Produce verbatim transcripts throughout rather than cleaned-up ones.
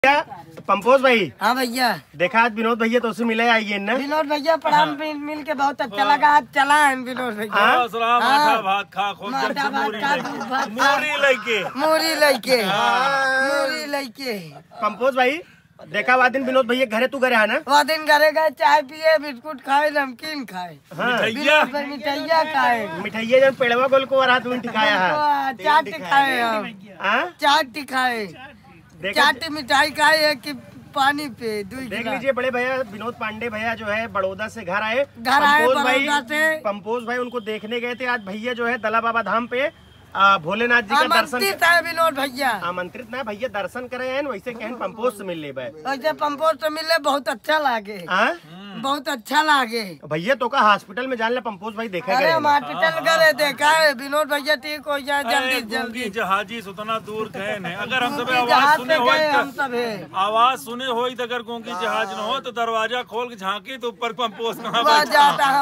पंपोज भाई। हाँ भैया। देखा आज विनोद भैया तो उससे मिले आइए ना। विनोद भैया प्रणाम। हाँ। मिल के बहुत अच्छा लगा। आज चला है विनोद भैया। भात खा मूरी लेके मूरी लेके मूरी लेके पंपोज भाई देखा वह दिन विनोद भैया घरे तू घरे है ना। वह दिन घरे गए, चाय पिए, बिस्कुट खाए, नमकीन खाए, मिठाइया खाए, मिठाइया जब पेड़वा गोल को रात में ठिकाया है, चाट खाए, चाट खाए, चाट मिठाई खाए कि पानी पे। देख लीजिए बड़े भैया विनोद पांडे भैया जो है बड़ौदा से घर आए। घर आए भाई पंपोज भाई उनको देखने गए थे। आज भैया जो है दला बाबा धाम पे भोलेनाथ जी का दर्शन है। विनोद भैया आमंत्रित ना भैया दर्शन करे हैं, वैसे कहें पंपोज से मिल ले। वैसे पंपोज से मिले बहुत अच्छा लागे। बहुत अच्छा लागे भैया तो का हॉस्पिटल में जान ले पंपोज भाई देखा गए। हॉस्पिटल गए देखा है विनोद भैया ठीक हो जाए जल्दी जल्दी। जहाजी उतना दूर गए नहीं। अगर हम सब आवाज सुने हो हम सब आवाज सुने हो तो अगर गोंगी जहाज न हो तो दरवाजा खोल के झांकी तो ऊपर पंपोज कहाँ जाता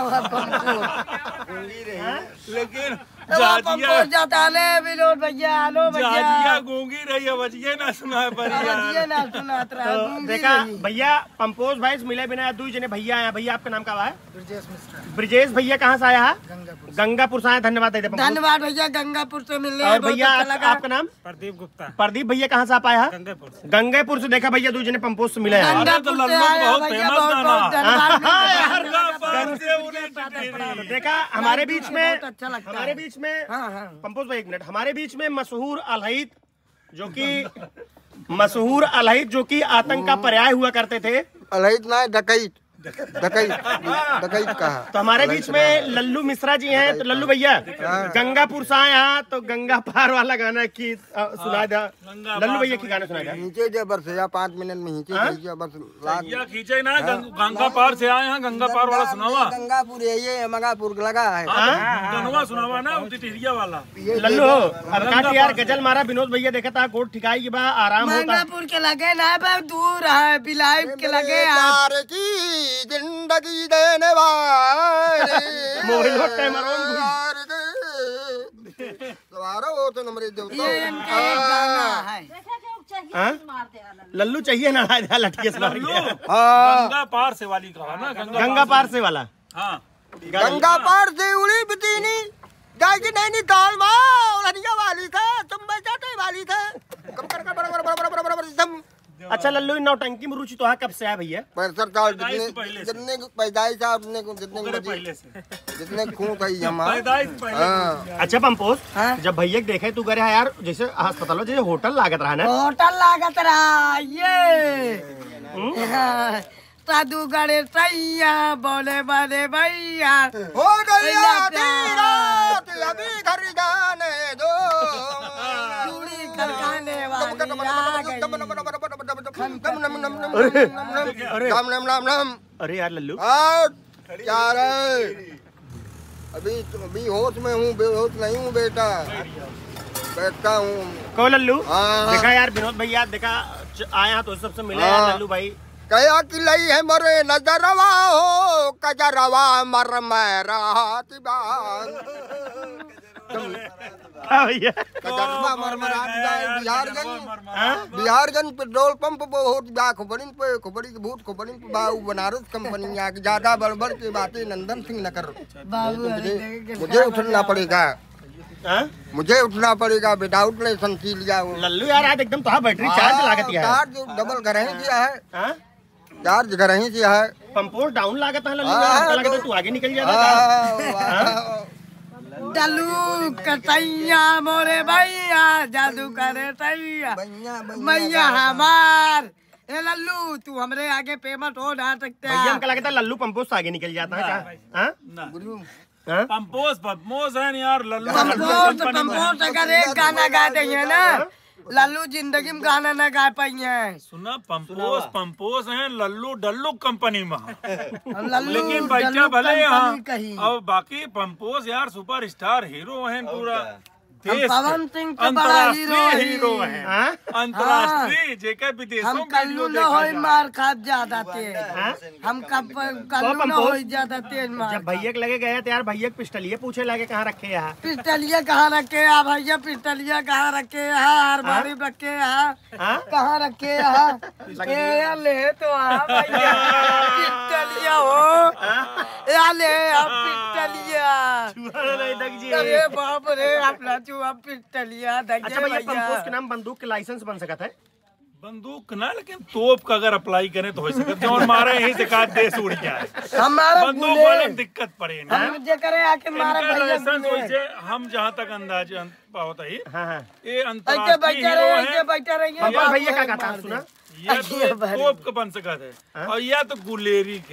लेकिन जाता विनोद भैया। आलो भैया गूंगी रही है बजिए ना सुना ना सुना। देखा भैया पंपोज भाई से मिले बिना दू जने भैया आया। भैया आपका नाम क्या है? ब्रिजेश मिश्रा। ब्रिजेश भैया कहाँ से आया है? गंगापुर से आया। धन्यवाद धन्यवाद भैया गंगापुर से मिलने। और भैया आपका नाम? प्रदीप गुप्ता। प्रदीप भैया कहाँ से आप आया है? गंगापुर से। देखा भैया दू जने पंपोज से मिले। देखा हमारे बीच में हमारे बीच में पंपोज भाई एक मिनट हमारे बीच में मशहूर अलहित जो कि मशहूर अलहित जो कि आतंक का पर्याय हुआ करते थे। अलहित ना डकैत डकैत डकैत कहा। तो हमारे बीच में लल्लू मिश्रा जी हैं। तो लल्लू भैया गंगापुर से आए यहाँ तो गंगा पार वाला गाना की सुना था। लल्लू भैया की गाना सुना था। नीचे जा बस या पाँच मिनट में नीचे बस खींचे ना। गंगा पार से आए यहाँ गंगा पार वाला सुनावा। गंगापुर ये मंगापुर लगा है गनवा सुनावा ना टिहरिया वाला। लल्लू अब काट यार गजल मारा विनोद भैया देखा था गोट ठिकाई की बा आराम होता। मंगापुर के लगे ना दूर है बिलाई के लगे जिंदगी देने वाले मोहिल टाइम लल्लू चाहिए ना लठिए गंगा पार से वाली कहा ना। गंगा पार से वाला। हाँ गंगा पार से उड़ी बितीनी जाएगी नैनीताल वाली था चंबई चाटे वाली था। अच्छा लल्लू नौटंकी में रुचि तो है कब से है भैया? पैंसठ साल जितने जितने पैदाइश है उतने जितने पहले से जितने खून कही हम। अच्छा पंपोज जब भैया देखे तू करे यार जैसे अस्पताल जैसे होटल लागत रहा ना। होटल लागत रहा ये साधु गणे सैया बोले बने भैया हो गई अभी घर जाने दो चूड़ी खड़काने वाली आ गई। अरे यार लल्लू क्या रे अभी अभी होश में हूँ बेहोश नहीं हूँ बेटा बैठता हूँ। को लल्लू देखा यार विनोद भैया देखा आया तो सबसे मिले यार लल्लू भाई। कया कि लई है मरे नजरवा हो कजरवा मर मेरा भैया कजरवा मर मेरा बिहारगंज बिहारगंज पेट्रोल पंप बहुत बा खोपड़ी पे खोपड़ी के भूत खोपड़ी पे बा बनारस कंपनी यहाँ की ज्यादा बड़बड़ की बातें नंदन सिंह न कर। मुझे उठना पड़ेगा मुझे उठना पड़ेगा विदाउट लाइसेंस लिया हूँ। लल्लू यार आज एकदम तो बैटरी चार्ज लागत है। चार्ज डबल घर ही किया है चार्ज घर ही किया है। पंपोज डाउन लागत है लल्लू लगता है तू आगे निकल जाता। डल्लू कटैया मोरे भैया जादू करे तैया भैया हमार। ए लल्लू तू हमरे आगे पेमेंट हो ना सकते भैया हमको लगता है लल्लू पंपोज से आगे निकल जाता है क्या? पंपोज पंपोज है यार लल्लू पंपोज पंपोज अगर एक गाना गा देंगे ना लल्लू जिंदगी में गाना न गा पाई है। सुना पंपोज पंपोज है लल्लू डल्लू कंपनी में लेकिन बच्चा भले यहाँ और बाकी पंपोज यार सुपर स्टार हीरो है पूरा देश पवन सिंह तो बड़ा हीरो अंतर्राष्ट्रीय ही। हीरो है, हाँ? अंतर्राष्ट्रीय जेके विदेशों हम में कल्लू वीडियो न देखा होई जाए। मार खा ज्यादा तेज हाँ? हम कब कल्लू न पंपोज? होई ज्यादा तेज मार जब भैया के लगे गए तो यार भैया पिस्टलिए पूछे लगे कहाँ रखे यहाँ पिस्टलिया कहाँ रखे यहाँ भैया पिस्टलिया कहाँ रखे यहाँ अरबारी रखे यहाँ हाँ? कहाँ रखे यहाँ ये ले तो आ भैया पिस्टलिया हो या ले अब पिस्टलिया अरे बाप रे अपना चूहा पिस्टलिया अच्छा भैया पंपोज के नाम बंदूक के लाइसेंस बन सकता है बंदूक ना, लेकिन तोप का अगर अप्लाई करें तो हो सकता है। जौन मारे यही से का देश उड़ जाए, हमारा बंदूक वाले में दिक्कत पड़े ना। हम जे करे आके मारा इनका भैया लाइसेंस गुले। वैसे हम जहाँ तक अंदाज होता ही हाँ हाँ ये ऐसे अंतर्राष्ट्रीय बैठे हीरो रहे है। ऐसे बैठे रहिए पंपोज आप भैया वही का कहा मार सुना दे। या ये तो बारे। तोप का बन सकता है और या तो गुलेरी के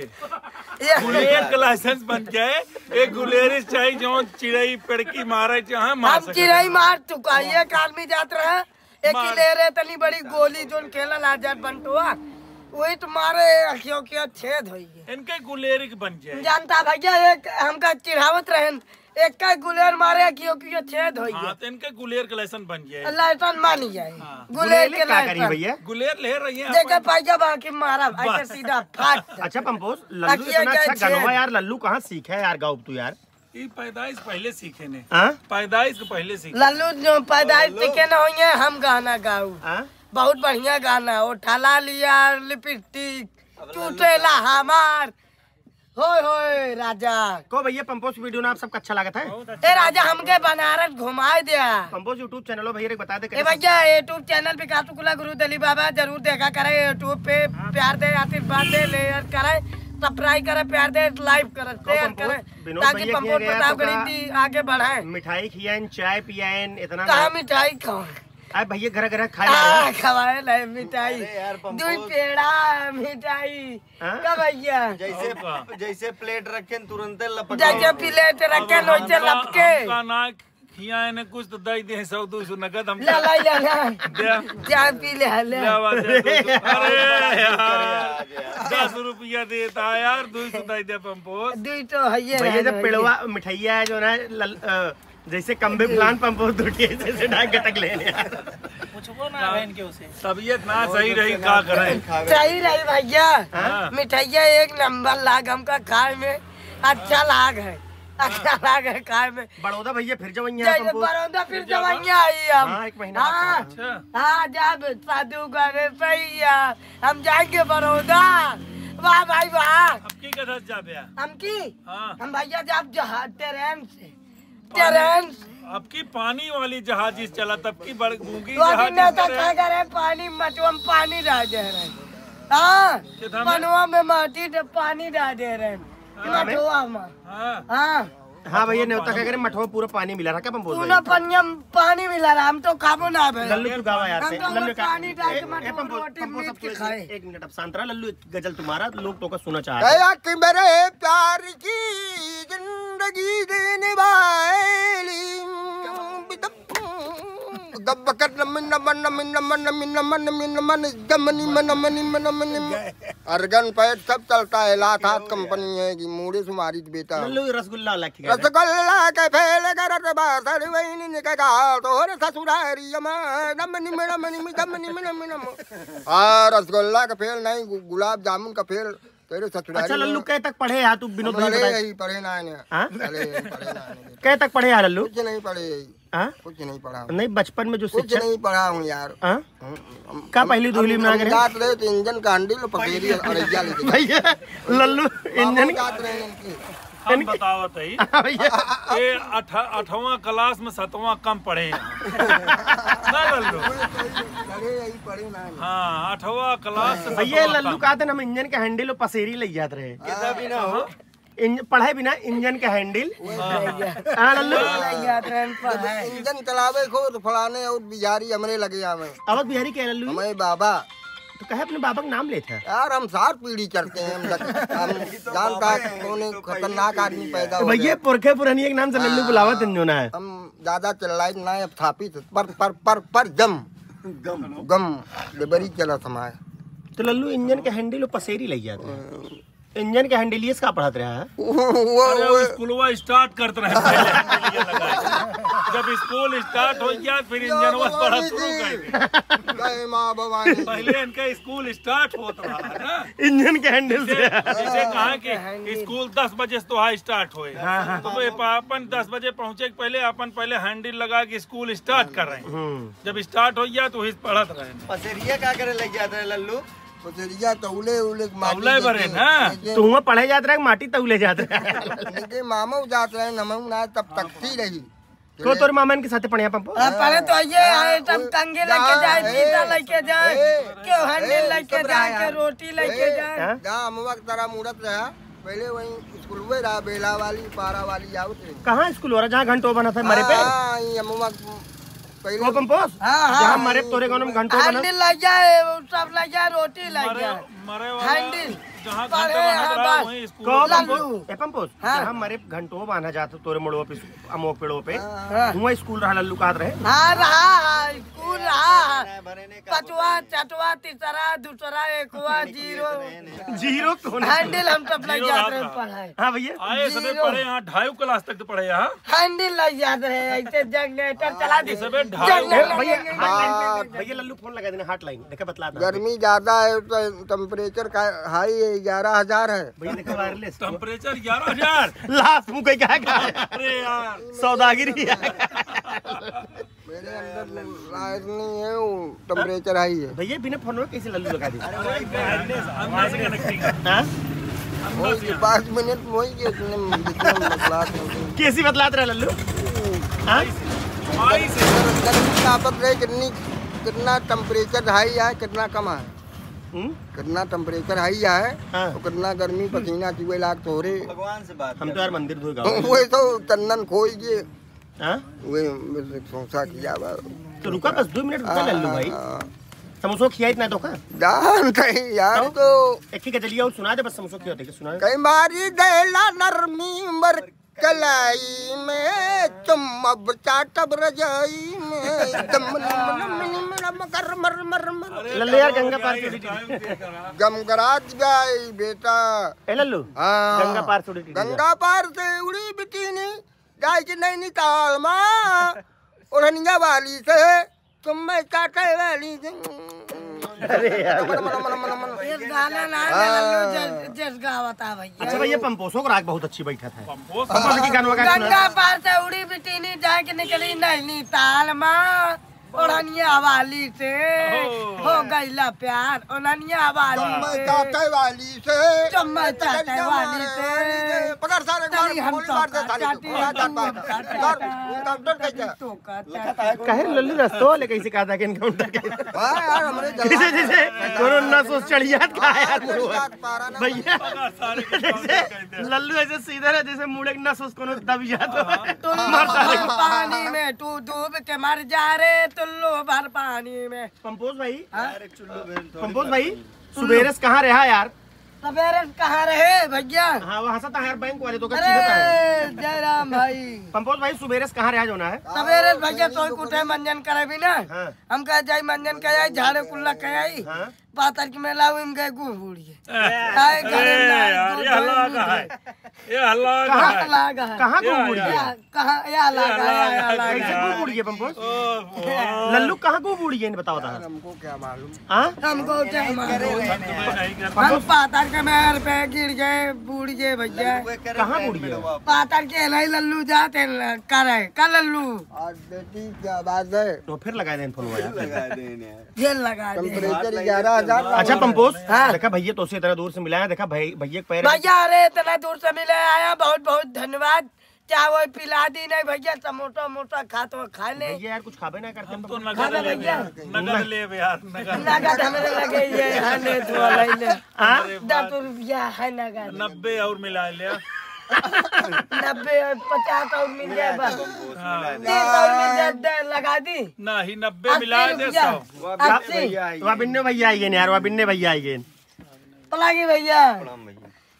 ये गुलेर का लाइसेंस बन जाए। एक गुलेरी चाहिए जो चिड़ई पेड़की मारे चाहे मार हम सके। चिड़ई मार चुका एक आदमी जात रहे एक ही मार। ले रहे तनी बड़ी गोली जोन खेलल आजाद बंटुआ वही तो मारे अखियों के छेद होई गए। इनके गुलेरी के बन जाए। जानता भैया एक हमका चिढ़ावत रहन एक का गुलेर मारे अखियों के छेद होई हाँ गए। तो इनके गुलेर का लाइसेंस बन जाए। लाइसन मानी जाए हाँ। गुलेर के क्या करी लाइसन भैया गुलेर ले रही है देखे पैसा बाकी मारा ऐसे बस। सीधा फाट अच्छा पंपोज लल्लू अखियाँ इतना क्या अच्छा गनवा छेद। यार लल्लू कहाँ सीखा है यार गाँव तू यार ये पैदाइश पहले सीखे ने हाँ? पैदाइश के पहले सीखे। लल्लू जो पैदाइश सीखे न होइए हम गाना गाऊ हाँ? बहुत बढ़िया गाना वो ठाला लिया लिपस्टिक टूटेला हमार होय होय राजा को भैया पंपोज वीडियो ना आप सबका अच्छा लगा था ए राजा हमके बनारस घुमाए दिया पंपोज यूट्यूब चैनल भैया एक बता दे ए कैसे- भैया यूट्यूब चैनल पे कातुकुला गुरु दली बाबा जरूर देखा करे यूट्यूब पे प्यार दे आशीर्वाद दे लेयर करे सब्सक्राइब करे प्यार दे लाइक करे शेयर पंपोज, करे विनोद ताकि भैया पंपोज किए गए प्रताप तो का- गणित आगे बढ़ाए मिठाई खियान चाय पियान इतना कहा मिठाई खाओ अरे भैया घर घर खाए आ, खवाए ले मिठाई दूध पेड़ा मिठाई हाँ? का भैया जैसे जैसे प्लेट रखे तुरंत लपट जैसे प्लेट रखे वैसे लपके हमका ना खिया ने कुछ तो दे दे सौ दो सौ नगद हम ला ला ला ला दे चाय पी ले ले ले आवा दे दो सौ। अरे यार दस रुपया देता है यार दो सौ दे दे पंपोज। दूध तो है ये भैया जब पेड़वा मिठाइया है जो ना लल- अ, जैसे कम्बे प्लान पंपोज दुटिया जैसे ढाक गटक लेने तबीयत ना सही रही का करें। सही रही भैया हाँ। मिठाइया एक नंबर लाग हमका खाए में अच्छा लाग है अच्छा लाग है खाए में बड़ौदा भैया फिर जब यहाँ जैसे पंपोज बरौदा फिर जवाइया आई हम हाँ, एक महीना हाँ अच्छा हाँ जब साधु करे भैया हम जाएंगे बड़ौदा वाह भाई वाह अब की कथा जा बया हम की हाँ हम भैया जब जहाज ट्रेन से ट्रेन से अब की पानी वाली जहाज इस चला तब की बड़ गूंगी तो अभी जहाज नेता इस क्या तरह- करे पानी मटुआ में पानी डाल दे रहे हाँ कितना में? पनवा में माटी से पानी डाल दे रहे मटुआ में हाँ हाँ हाँ भैया न्योता क्या करे मठवा पूरा पानी मिला रहा क्या पंपोज पूरा पनिया में पानी मिला रहा हम तो खाबो ना भाई लल्लू तू गावा यार हम से तो लल्लू बस पानी डाल के ए- ए, मटवा पंपोज- रोटी पंपोज मीट अब के तू खाए एक मिनट अब शांत रहा लल्लू एक गजल तुम्हारा लोग तो का सुना चाह रहे हैं। गया कि मेरे प्यार की जिंदगी देने वाली गब कर नमन नमन नमन नमन नमन नमन नमन नमन जमनी मन मन मन मन अर्गन पैट सब चलता है लाथात कंपनी है कि मूड़े सुमारी बेटा लल्लू रसगुल्ला वाला खिला रहा है। रसगुल्ला के फेल करत बासर वैनी ने कहा तोहर ससुरारी अमा नमनी मन नमनी जमनी मन मन हाँ रसगुल्ला का फेल नहीं गु- गुलाब जामुन का फेल तेरे ससुरारी अच्छा लल्लू कह तक पढ़े यार तू विनोद भाई पढ़े बताए यही पढ़े ना ने हाँ? पढ़े पढ़े ना ने कह तक पढ़े यार लल्लू कुछ नहीं पढ़े यही हाँ? कुछ नहीं पढ़ा हूँ। नहीं बचपन में जो कुछ शिक्षा नहीं पढ़ा हूँ यार हाँ? हम- का पहली दूली में आ गए जात रहे तो इंजन का हंडिल पकेरी अरैया लेके भैया लल्लू इंजन जात रहे इनकी हम बतावत है हाँ भैया ये अठवा क्लास में सतवां कम पढ़े हैं। ना लल्लू अरे यही पढ़े ना ने। हाँ अठवा क्लास से भैया सतवां लल्लू कम। कहते हम इंजन का हैंडल और पसेरी ले जात रहे कितना भी ना हो इंज- पढ़े बिना इंजन का हैंडल हाँ लल्लू ट्रेन पर है इंजन चलावे खो तो फलाने और बिहारी हमरे लगे हमें अवध बिहारी कह लल्लू हमें बाबा तो कहे अपने बाबा का नाम लेता है यार हम सात पीढ़ी करते हैं हम जग- हम जानता है कौन एक खतरनाक आदमी पैदा तो हो भैया गया पुरखे पुरानी एक नाम से लल्लू बुलावत जो ना है हम ज्यादा चिल्लाए ना अब स्थापित पर पर पर पर जम गम गम डिबरी चला समाए तो लल्लू इंजन का हैंडल और पसेरी ले जाते हैं इंजन के हैंडलियस का पढ़त रहा है अरे वो स्कूलवा स्टार्ट करते रहे पहले जब स्कूल स्टार्ट हो गया फिर इंजन पढ़ा शुरू कर जय माँ भवानी। पहले इनका स्कूल स्टार्ट होता रहा है ना इंजन के हैंडल से। जैसे कहा कि स्कूल दस बजे से तो स्टार्ट होए तो ये अपन दस बजे पहुंचे पहले अपन पहले हैंडल लगा के स्कूल स्टार्ट कर रहे हैं। जब स्टार्ट हो गया तो वही पढ़त रहे। पसेरिया क्या करे लग जाता है लल्लू? पसेरिया तौले उले तौले भरे ना तो वहाँ पढ़े जाते रहे माटी तौले जाते इनके मामा जात रहे नमऊ ना तब तकती रही को तोर मामन के साथ पढ़िया पंपो पहले तो ये आइटम टंगे लेके जाए, पीता लेके जाए, क्यों हैंडल लेके जाए, के रोटी लेके जाए। जहाँ अमुआ तारा मूरत रहा पहले वही स्कूल में रहा बेला वाली पारा वाली आओ थे। कहाँ स्कूल हो रहा जहाँ घंटो बना था मरे पे अमुआ पहले वो पंपोस जहाँ मरे तोरे गाँव में घंटो बना हैंडल लग जाए, सब लग जाए, रोटी लग जाए, मरे हैंडल जहाँ पंपोस जहाँ मरे घंटो बांधा जाता तोरे मोड़ो पे अमोक पेड़ों पे वहाँ स्कूल रहा लल्लू काट रहे। हाँ रहा स्कूल रहा पचवा चटवा तीसरा दूसरा एकवा जीरो जीरो कौन हैंडल हम सब लग जाते हैं पढ़ाई। हाँ भैया आए सबे पढ़े यहाँ ढाई क्लास तक तो पढ़े यहाँ हैंडल लग जाते हैं ऐसे जनरेटर चला दी सबे ढाई भैया भैया लल्लू फोन लगा देना हॉट लाइन देखा बतला गर्मी ज्यादा है तो टेम्परेचर का हाई है ग्यारह हजार है भैया देखा वायरलेस टेम्परेचर ग्यारह हजार लास्ट मुँह कहीं क्या कहा अरे यार सौदागिरी है मेरे अंदर लाइट नहीं है वो टेम्परेचर हाई है। भैया बिना फोन में कैसे लल्लू लगा दी अंदर से कनेक्टिंग हाँ वही पाँच मिनट वही के इतने जितने बतलात हैं। कैसी बतलात रहा लल्लू हाँ आई से गर्मी तापत रहे कितनी कितना टेम्परेचर हाई है कितना कम है हम्म? कितना टेम्परेचर हाई है हाँ। और कितना गर्मी पसीना चुए लाग तो रे भगवान से बात हम तो यार मंदिर धोएगा वो तो चंदन खोई के हाँ वे सोचा किया बा तो रुका बस दो मिनट रुका लल्लू भाई समोसो खिया इतना तो का जान कहीं यार तो एक ही गजलिया और सुना दे बस समोसो खिया थे सुना कई मारी देला नरमी मर कलाई में तुम अब चाटब रजाई में दम नम नम नम नम कर मर मर मर लल्लू यार गंगा पार छोड़ी गमगरात गई बेटा ए लल्लू हाँ गंगा पार छोड़ी गंगा पार से उड़ी बिटिनी जाए कि नहीं निकाल माँ उड़निया वाली से तुम मैं काटे वाली से अरे यार ये गाना ना लल्लू जस गावता भैया। अच्छा भैया पंपोसो को राग बहुत अच्छी बैठा था पंपोस पंपोस की गानवा का गंगा पार से उड़ी बिटिनी जाए के निकली नैनीताल माँ ओढ़निया वाली से हो गईला प्यार ओढ़निया वाली से चाटे वाली से चम्मच चाटे वाली से पकड़ सारे तनी हम गोली मार दे तो कहे लल्लू रस्तो ले कैसे कहा था कि एनकाउंटर के हां यार हमरे जैसे जैसे कोरोना सोच चढ़ियात का यार भैया सारे जैसे लल्लू ऐसे सीधा है जैसे मुड़े ना सोच कोनो दब जाता तुल्लू पानी में तू डूब के मर जा रे तुल्लू भर पानी में। पंपोस भाई पंपोस भाई सुबेरे से कहाँ रहा यार सवेरे कहाँ रहे भैया? हाँ वहाँ से यार बैंक वाले तो अरे जयराम भाई पंपोस भाई सुबेरे से कहाँ रहा जो ना है सवेरे भैया तो कुटे मंजन करे भी ना हाँ। हम कह जाई मंजन कह आई झाड़े कुल्ला कह आई हाँ। पातर की मेला में गए गुड़ बूढ़िए यार ये हल्ला का है ये हल्ला का कहाँ है लागा है कहाँ को बूढ़ी है या- कहाँ या लागा है या लागा कैसे है। को बूढ़ी है पंपोस लल्लू कहाँ को बूढ़ी है बताओ था हमको क्या मालूम हाँ हमको क्या मालूम? नहीं कर हम पातर के मेहर पे गिर गए बूढ़ गए भैया कहाँ बूढ़ी है पातर के नहीं लल्लू जाते करे का लल्लू आज बेटी क्या बात है तो फिर लगा दें फोन यार लगा देने यार। जेल लगा दे टेम्परेचर ग्यारह हजार अच्छा पंपोस हाँ। देखा भैया तो से इतना दूर से मिला है देखा भाई भैया के पैर भैया अरे इतना दूर से मिले आया बहुत बहुत धन्यवाद चाहे वो पिला दी नहीं भैया समोसा मोटा खा तो खा ले भैया यार कुछ खाबे ना करते हम हैं तो पंपोस। नगद खाना ले भैया नगद ले यार नगद नगद हमें लगे ये है ने तो ले हाँ दस रुपया है नगद नब्बे और मिला लिया नब्बे और पचास और मिल जाए बस हाँ। तीस और मिल जाए दे- लगा दी नहीं नब्बे मिला अस्सी दे रुपया सौ अस्सी वहाँ बिन्ने भैया आई गए यार वहाँ बिन्ने भैया आई गए पलागी भैया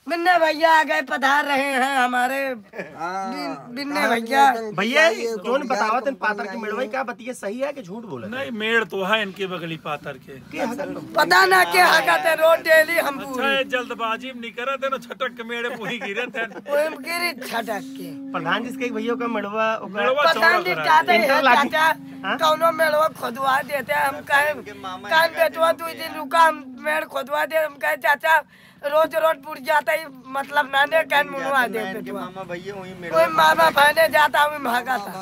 बिन्ने भैया आ गए, पधार रहे हैं हमारे बि- बिन्ने भैया। भैया जो ने बतावा तेन पातर की मेड़वाई क्या बतिए सही है कि झूठ बोले? नहीं मेड़ तो है इनके बगली पातर के। पता ना क्या हकत है, रोज डेली हम अच्छा ये जल्दबाजी में नहीं करे थे ना, छटक के मेड़े पूरी गिरे थे। गिरी छटक के। प्रधान जिसके भैया का मेड़वा मेड़वा पता चौड़ा नहीं करा चाहते है। हैं इंटरलॉकिंग- चाचा, कौनो मेड़वा खोदवा देते हैं। हम कहे कान बेटवा दो दिन रुका, हम मेड़ खोदवा दे। हम कहे चाचा रोज रोज पुर जाता ही मतलब नाने कान मुनवा दे बेटवा। मामा भैया वही मेरे कोई मामा भाने जाता हूँ भागा था।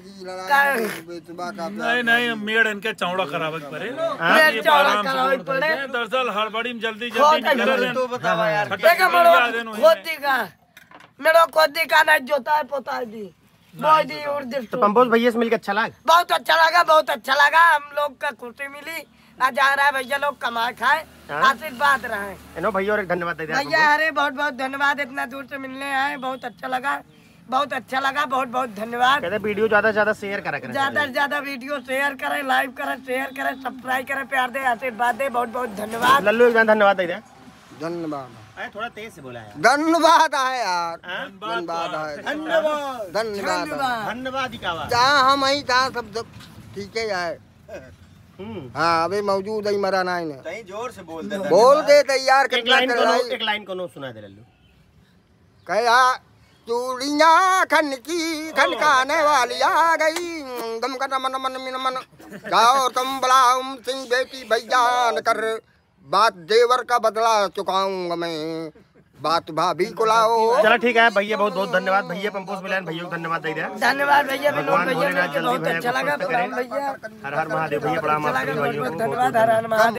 नहीं नहीं मेड़ इनके चौड़ा करावे के पड़े। मेड़ ये चौड़ा आराम से करावे जोड़ पड़े। देंगे। दरअसल हड़बड़ी में जल्दी खोद जल्दी नहीं करे तो बतावा यार। छटक देखा के मेड़वा मिला देनो ही खोद नहीं। दी का, मेड़वा खोद दी का ना जोता है पोता दी बोई दी उड़ दी। तो पंपोज भैया से मिलकर अच्छा लगा? बहुत अच्छा लगा, बहुत अच्छा लगा। हम लोग का खुशी मिली। आज जा रहा है भैया लोग कमा खाए, आशीर्वाद रहे। इनो भैया और एक धन्यवाद दे दिया भैया अरे बहुत बहुत धन्यवाद, इतना दूर से मिलने आए, बहुत अच्छा लगा, बहुत अच्छा लगा, बहुत बहुत धन्यवाद। कहते वीडियो ज्यादा से ज्यादा शेयर करा करें। ज्यादा से ज्यादा वीडियो शेयर करें, लाइव करें, शेयर करें, सब्सक्राइब करें, प्यार दे, आशीर्वाद दे। बहुत बहुत धन्यवाद। लल्लू एक बार धन्यवाद दे दिया। धन्यवाद अरे थोड़ा तेज से बोला यार। धन्यवाद है यार, धन्यवाद धन्यवाद है, धन्यवाद धन्यवाद है। धन्यवाद ही कहा। जहाँ हम ही जहाँ सब सब ठीक है यार। हम्म हाँ अभी मौजूद है मरा नहीं ने कहीं जोर से बोल दे। बोल दे तैयार एक कितना लाइन कर को रहा है। एक लाइन को सुना दे लल्लू। कया चूड़ियाँ खन की खनकाने वाली आ गई, दम का मन मन मिन मन जाओ तुम बुलाओ सिंह बेटी भैया न कर, बात देवर का बदला चुकाऊंगा मैं, बात भाभी को लाओ। चलो ठीक है भैया, बहुत बहुत धन्यवाद भैया। पंपोज मिलन भैया को धन्यवाद दे दिया। धन्यवाद भैया, विनोद भगवान भैया भोलेनाथ मिलके जल्दी बहुत अच्छा भैया को लगा। स्वस्थ करें। भैया हर हर महादेव भैया, बड़ा अच्छा माफ लगा, करिए बहुत भैया बहुत को। धन्यवाद। हर हर महादेव।